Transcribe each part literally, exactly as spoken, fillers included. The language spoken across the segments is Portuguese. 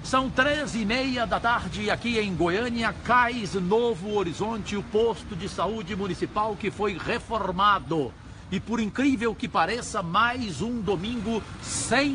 São três e meia da tarde aqui em Goiânia, Cais Novo Horizonte, o posto de saúde municipal que foi reformado. E por incrível que pareça, mais um domingo sem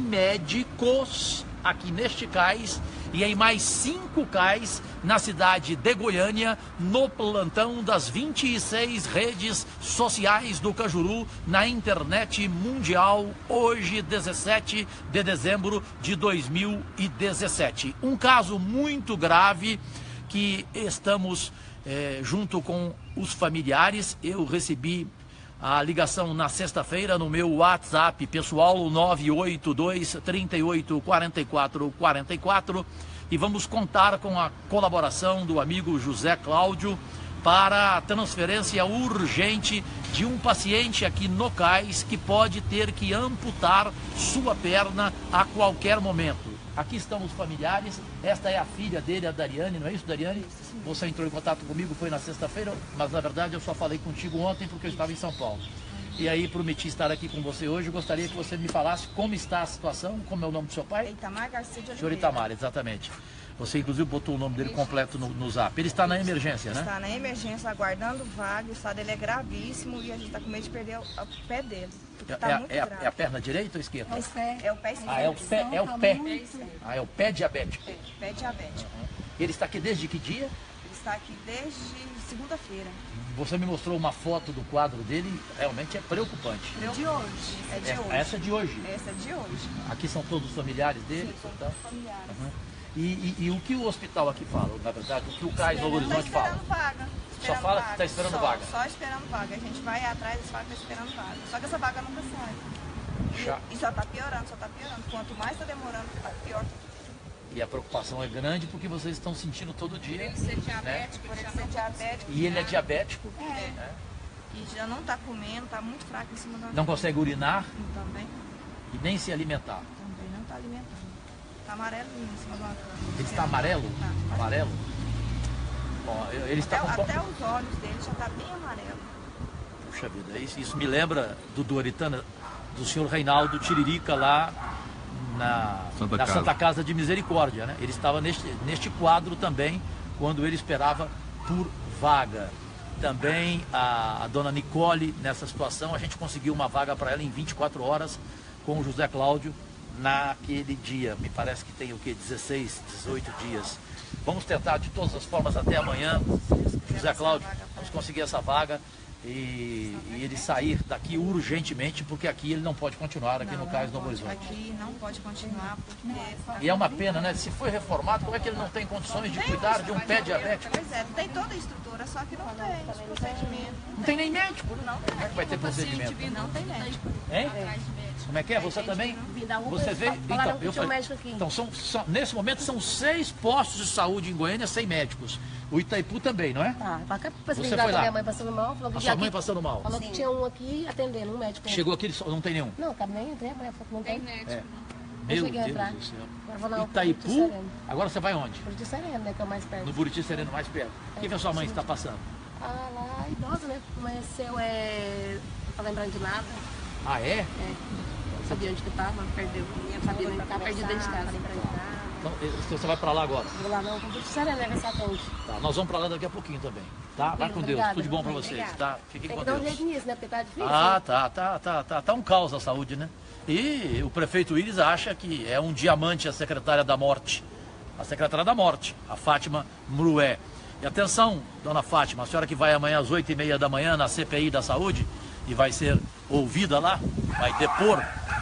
médicos aqui neste cais e em mais cinco cais na cidade de Goiânia, no plantão das vinte e seis redes sociais do Cajuru na internet mundial, hoje dezessete de dezembro de dois mil e dezessete. Um caso muito grave que estamos é, junto com os familiares. Eu recebi a ligação na sexta-feira no meu WhatsApp pessoal, nove oito dois, três oito quatro quatro quatro quatro, e vamos contar com a colaboração do amigo José Cláudio para a transferência urgente de um paciente aqui no cais que pode ter que amputar sua perna a qualquer momento. Aqui estão os familiares, esta é a filha dele, a Dariane, não é isso, Dariane? Você entrou em contato comigo, foi na sexta-feira, mas na verdade eu só falei contigo ontem porque eu estava em São Paulo. E aí prometi estar aqui com você hoje, eu gostaria que você me falasse como está a situação, como é o nome do seu pai? Itamar Garcia de Oliveira. Senhor Itamar, exatamente. Você inclusive botou o nome dele completo no, no zap. Ele está na emergência, né? Está na emergência, aguardando vaga, o estado dele é gravíssimo e a gente está com medo de perder o, o pé dele. É, Tá é, muito é, a, grave. é a perna direita ou esquerda? É o pé, é o pé esquerdo. Ah, é o pé, é o pé. Ah, é o pé diabético. É, pé diabético. Ele está aqui desde que dia? Ele está aqui desde segunda-feira. Você me mostrou uma foto do quadro dele, realmente é preocupante. É de hoje. É de Essa, hoje. essa é de hoje. Essa é de hoje. Aqui são todos os familiares dele? Sim, todos tá? os familiares. Uhum. E, e, e o que o hospital aqui fala, na verdade, o que o Cais Novo Horizonte tá fala? esperando vaga. Só fala que está esperando só, vaga. Só esperando vaga. A gente vai atrás e fala que está esperando vaga. Só que essa vaga nunca sai. Já. E, e só está piorando, só está piorando. Quanto mais está demorando, pior tá. E a preocupação é grande porque vocês estão sentindo todo dia. Ele ser diabético, né? Por ele ser diabético. E ele é diabético. É. Né? E já não está comendo, está muito fraco em cima da... Não consegue urinar Também. e nem se alimentar. Também não está alimentando. Está amarelo em cima de uma cama. Ele está amarelo? Tá. Amarelo? Bom, ele está Até, com... até os olhos dele já está bem amarelo. Puxa vida, isso, isso me lembra, Dudu Aritana, do senhor Reinaldo Tiririca lá na Santa, na Casa. Santa Casa de Misericórdia, né? Ele estava neste, neste quadro também, quando ele esperava por vaga. Também a, a dona Nicole, nessa situação, a gente conseguiu uma vaga para ela em vinte e quatro horas com o José Cláudio naquele dia. Me parece que tem o que? dezesseis, dezoito dias. Vamos tentar de todas as formas até amanhã, José Cláudio, vamos conseguir essa vaga. E, e ele sair daqui urgentemente, porque aqui ele não pode continuar aqui não, no Cais não Novo Horizonte. Aqui não pode continuar, porque... E é uma pena, né? Se foi reformado, como é que ele não tem condições de cuidar de um pé diabético? Pois é, tem toda a estrutura, só que não tem procedimento. Não tem nem médico. Não tem. Como é que vai ter procedimento? Não tem médico. Hein? Como é que é? Você também? Você vê? Então, eu falei, então são, são, nesse momento são seis postos de saúde em Goiânia sem médicos. O Itaipu também, não é? Ah, você foi lá? Minha mãe passando mal. Falou que a sua mãe aqui, passando mal? Falou que tinha um aqui atendendo, um médico. Chegou aqui, ele só, não tem nenhum? Não, tá nem entrei, a mulher falou que não tem. médico. É. Meu Deus entrar. do céu. Não, Itaipu? Agora você vai onde? Buriti Sereno, né, que é o mais perto. No Buriti Sereno, mais perto. O que, que a sua mãe está passando? Ah, lá, idosa, né? Conheceu, é... não tá lembrando de nada. Ah, é? É. Não sabia onde que tava, perdeu. Não sabia onde tava, perdido dentro de casa. Então, você vai para lá agora? Vou lá não, com Buriti Sereno, né, que atende. Tá, nós vamos para lá daqui a pouquinho também. Tá? Vai com Deus. Obrigada. Tudo de bom para vocês, Obrigada. tá? Fiquem Tem com que dar um Deus. jeito nisso, né? Porque tá difícil. Ah, né? tá, tá, tá, tá. Tá um caos a saúde, né? E o prefeito Iris acha que é um diamante a secretária da morte. A secretária da morte, a Fátima Mrué. E atenção, dona Fátima, a senhora que vai amanhã às oito e meia da manhã na C P I da saúde e vai ser ouvida lá, vai depor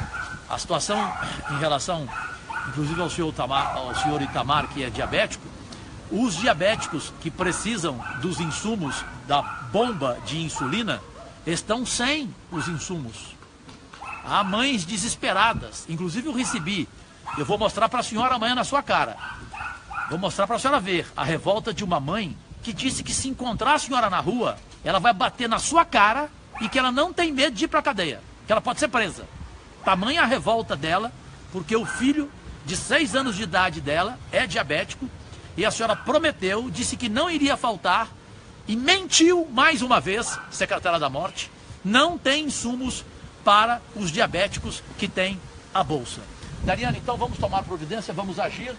a situação em relação, inclusive ao senhor Itamar, ao senhor Itamar, que é diabético. Os diabéticos que precisam dos insumos da bomba de insulina estão sem os insumos. Há mães desesperadas, inclusive eu recebi, eu vou mostrar para a senhora amanhã na sua cara. Vou mostrar para a senhora ver a revolta de uma mãe que disse que se encontrar a senhora na rua, ela vai bater na sua cara e que ela não tem medo de ir para a cadeia, que ela pode ser presa. Tamanha a revolta dela, porque o filho de seis anos de idade dela é diabético e a senhora prometeu, disse que não iria faltar e mentiu mais uma vez, secretária da morte, não tem insumos para os diabéticos que têm a bolsa. Dariane, então vamos tomar providência, vamos agir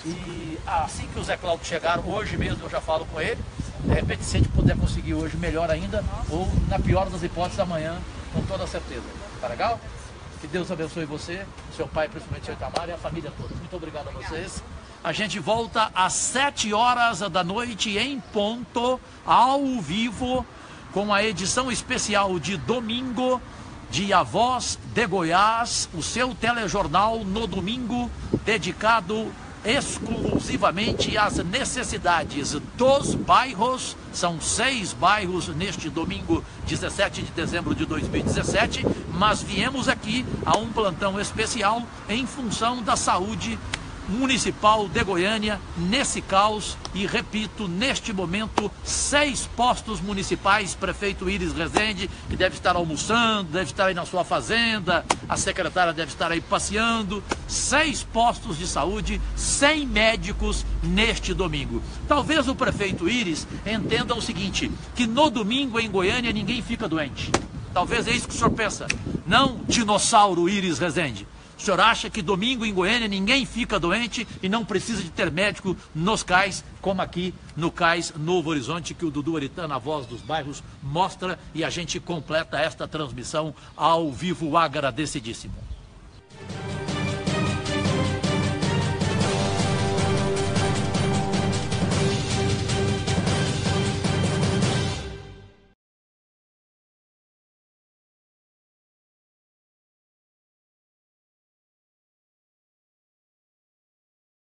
E assim que o Zé Cláudio chegar, hoje mesmo eu já falo com ele. De repente, se a gente puder conseguir hoje, melhor ainda, ou na pior das hipóteses, amanhã, com toda certeza. Tá legal? Que Deus abençoe você, seu pai, principalmente seu Itamar, e a família toda. Muito obrigado a vocês. A gente volta às sete horas da noite em ponto, ao vivo, com a edição especial de domingo de A Voz de Goiás, o seu telejornal no domingo, dedicado exclusivamente às necessidades dos bairros. São seis bairros neste domingo, dezessete de dezembro de dois mil e dezessete, mas viemos aqui a um plantão especial em função da saúde municipal de Goiânia, nesse caos, e repito, neste momento, seis postos municipais, prefeito Iris Rezende, que deve estar almoçando, deve estar aí na sua fazenda, a secretária deve estar aí passeando, seis postos de saúde, cem médicos neste domingo. Talvez o prefeito Iris entenda o seguinte, que no domingo em Goiânia ninguém fica doente. Talvez é isso que o senhor pensa. Não, dinossauro Iris Rezende. O senhor acha que domingo em Goiânia ninguém fica doente e não precisa de ter médico nos cais, como aqui no cais Novo Horizonte, que o Dudu Aritana, a Voz dos Bairros, mostra, e a gente completa esta transmissão ao vivo agradecidíssimo.